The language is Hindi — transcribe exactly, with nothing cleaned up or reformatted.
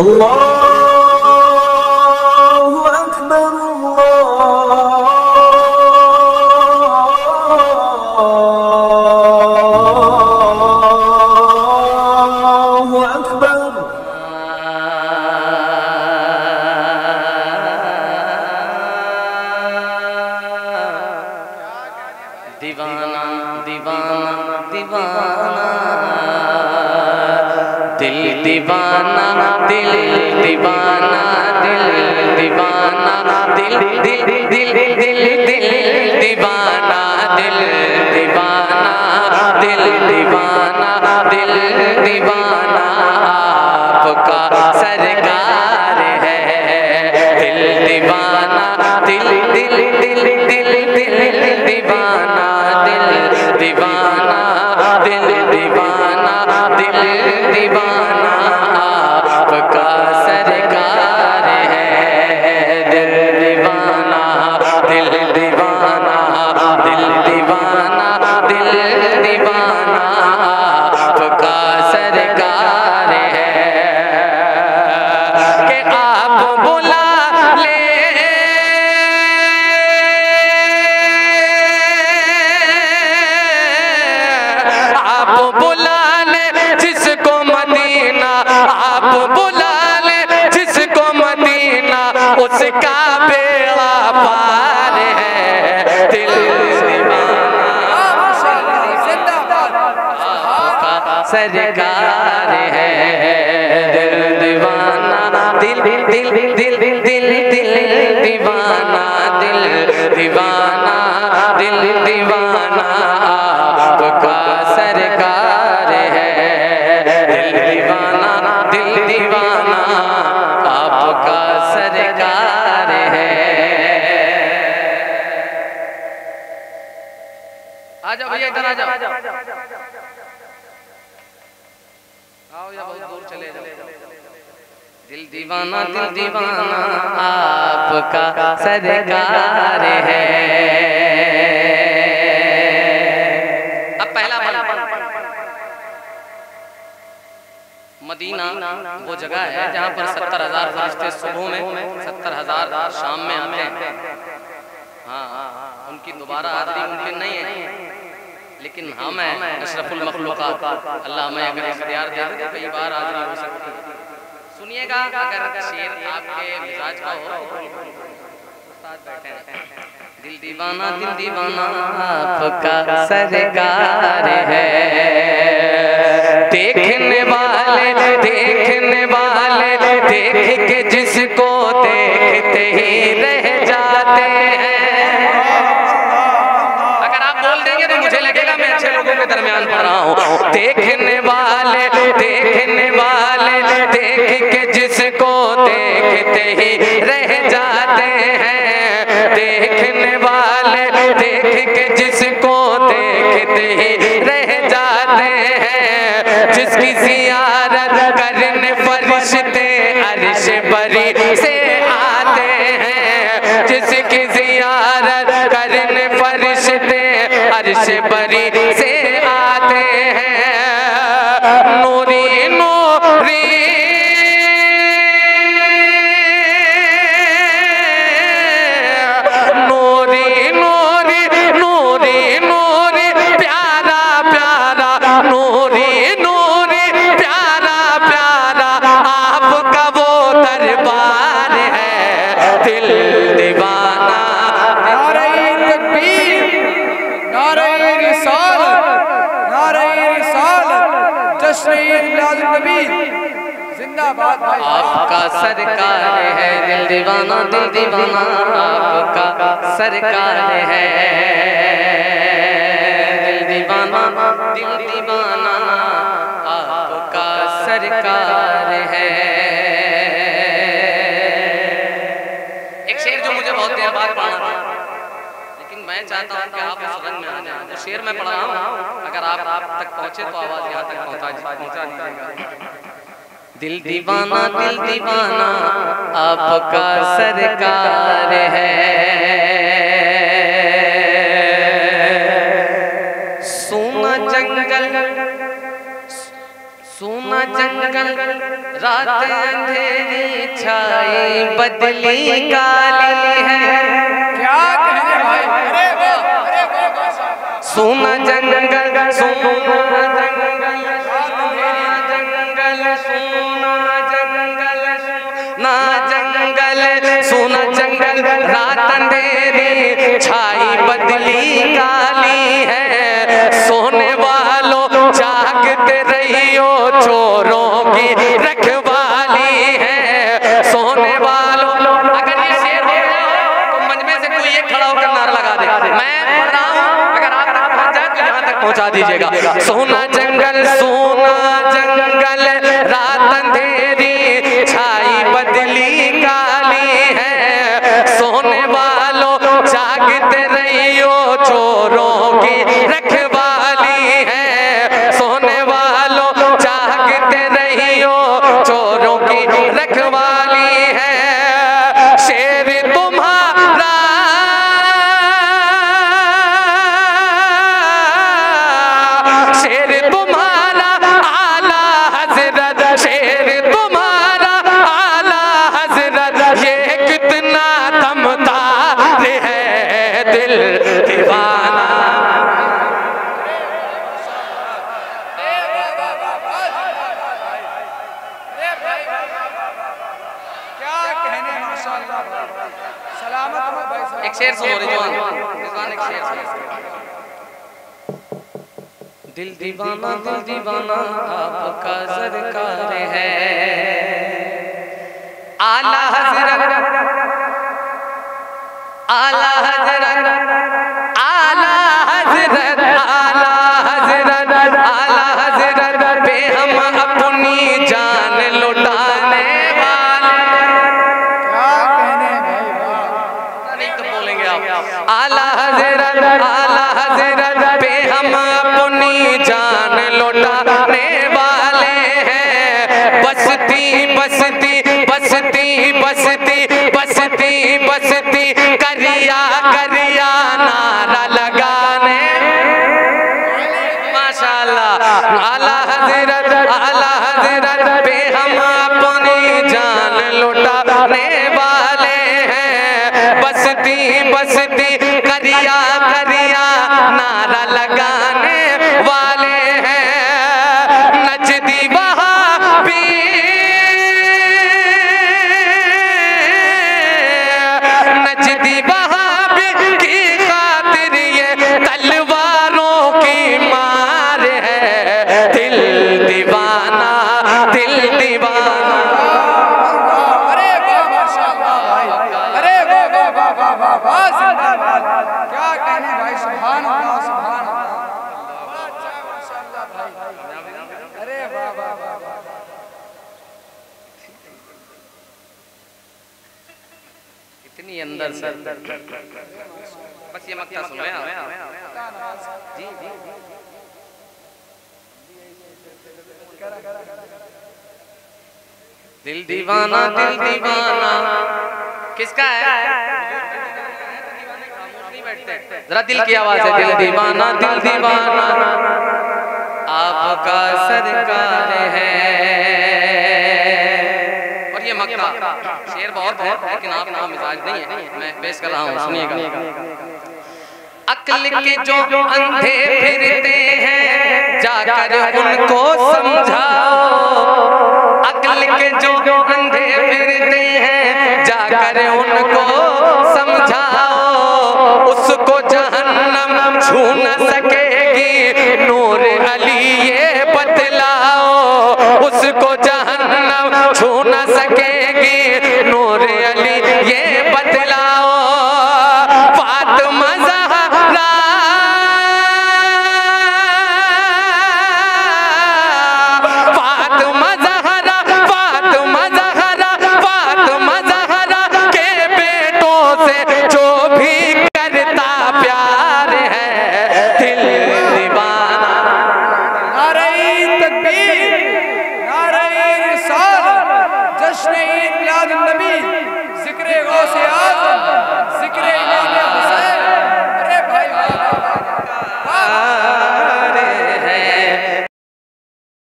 अल्लाहु अकबर अल्लाहु अकबर। दीवाना दीवाना दीवाना दिल दीवाना दिल दीवाना दिल दीवाना दिल दिल दिल दिल दिल दीवाना दिल दीवाना दिल दीवाना दिल दीवाना आपका सरकार है। दिल दीवाना दिल दिल दिल दिल दिल दीवाना दिल दीवाना दिल दीवाना दिल दीवाना आपका सरकार है। दिल दीवाना दिल दीवाना दिल दीवाना दिल दीवाना आपका सरकार है। कि आप बुला ले आप बुला ले जिसको मदीना, आप बुला ले जिसको मदीना, उसका बेड़ा पार है। दिल दीवाना आपका सरकार है। दिल दीवाना दिल दिल दिल दिल दिल दीवाना दिल दीवाना दिल दीवाना आपका सरकार है। दिल दीवाना दिल दीवाना आपका सरकार है। आ जाओ भैया इधर आ जाओ, आओ या बहुत दूर चले जाओ। दिल दीवाना दिल दीवाना आपका सरकार है। अब पहला मदीना वो जगह है जहाँ पर सत्तर हजार फरिश्ते सुबह में, सत्तर हजार शाम में आते हैं। हाँ, उनकी दोबारा हाजिरी मुमकिन नहीं है, लेकिन हम हैं अशरफुल मखलूकात। अल्लाह हमें अगर इख्तियार दे दे तो कई बार हाजिरी हो सकती है। सुनिएगा, अगर शेर आपके मिजाज का हो दिल दीवाना दिल दीवाना आपका सरकार है। देखने वाले देखने वाले देख के जिसको देखते ही रह जाते हैं। अगर आप बोल देंगे तो मुझे लगेगा मैं अच्छे लोगों के दरमियान पढ़ रहा हूँ। देखने वाले देखने वाले देख के जिसको देखते ही रह जाते हैं। देखने वाले देख के जिसको देखते ही रह जाते हैं। जिसकी ज़ियारत करने फरिश्ते अर्श बरी से आते हैं। जिसकी ज़ियारत करने फरिश्ते अर्श बरी से आते हैं। नूरी नूरी नूरी नूरी नूरी नूरी प्यारा प्यारा नूरी नूरी प्यारा प्यारा आपका वो दरबार है। दिल दीवाना नारे तकबीर, नारे रिसालत, नारे रिसालत, जश्न मिलादुन्नबी जिंदाबाद। आपका सरकार है। दिल दीवाना दिल दीवाना आपका सरकार है। दिल दीवाना दिल दीवाना आपका सरकार है। एक शेर जो मुझे बहुत देर बाद पढ़ना था, लेकिन मैं चाहता हूँ कि आप उस रंग में आ जाएं। तो शेर मैं पढ़ रहा हूँ, अगर आप आप तक पहुँचे तो आवाज़ यहाँ तक पहुँचा पहुँचा दीजिएगा। दिल दीवाना दिल दीवाना आपका सरकार है। सोना जंगल सोना जंगल रात अंधेरी छाई बदली काली है। क्या कहने भाई, अरे वाह, अरे वाह, वाह। सोना जंगल सोना जंगल जंगल सोना जंगल ना जंगल सोना जंगल रात अंधेरी छाई बदली काली है। सोने वालों जागते रहियो चोरों की रखवाली है। सोने वालों अगर ये शेर हो गया तो मंजमे से कोई एक खड़ा होकर नारा लगा दे। मैं पढ़ रहा हूँ, अगर आप तक पहुंच जाए तो यहाँ तक पहुंचा दीजिएगा। सोना जंगल सोना जंगल रात अंधेरी छाई बदली काली है। सोने वालों जागते रहियो चोरों की रखवाली है। सोने वालों जागते रहियो चोरों की रखवाली है। शेर तुम्हारा शेर तुम्हारा आला हजरत शेर तुम्हारा आला हजरत ये कितना दमदार है दिल दीवाना। क्या कहने माशाअल्लाह, सलामत हो भाई साहब। एक शेर सुनो रिजवान, रिजवान एक शेर सुनो। दिल दीवाना दिल दीवाना आपका सरकार है। आला हजरत आला हजरत आला हजरत आला हजरत आला हजरत पे हम अपनी जान लुटाने वाले। क्या कहने भाई, वाह। नहीं तो बोलेंगे आप। आला हजरत आला हजरत पे हम अपनी जान लौटाने वाले हैं। बसती बसती बसती बसती बसती बसती करिया करिया नारा लगाने। माशाअल्लाह आला हजरत आला हजरत पे हम अपनी जान लौटाने वाले हैं। बसती बसती करिया करिया नारा लगाने वाले हैं। नजदी वहाबी नजदी वहाबी की खातिर ये तलवारों की मार है। दिल दीवाना दिल दीवाना। अरे वाह माशाअल्लाह भाई, अरे वाह वाह वाह वाह वाह वाह, जिंदाबाद। क्या कहने भाई, सुभान अल्लाह सुभान अल्लाह। अच्छा माशाअल्लाह भाई, अरे वाह वाह वाह वाह। इतनी अंदर से बस ये मक्ता सुनो यार। जी जी दिल दीवाना दिल दीवाना किसका है? जरा दिल की आवाज है। दिल दीवाना दिल दीवाना आपका सरकार है। और ये मक्ता शेर बहुत है लेकिन आपका मिजाज नहीं है, मैं पेश कर रहा हूँ, सुनिएगा। अक्ल के जो अंधे फिरते हैं जाकर उनको समझाओ। अक्ल के जो अंधे फिरते हैं जाकर उनको समझाओ। उसको जहन्नम छू न सकेगी नूर अली ये बतलाओ। उसको जहन्नम छू न सकेगी नूर अली ये बतलाओ। फातिमा ज़हरा फातिमा ज़हरा फातिमा ज़हरा फातिमा ज़हरा के बेटों से जो भी करता प्यार है। दिल दीवाना। नारे तकबीर, नारे रिसालत, जश्न ईद मिलाद नबी, जिक्र गौसे आज़म, जिक्र इमाम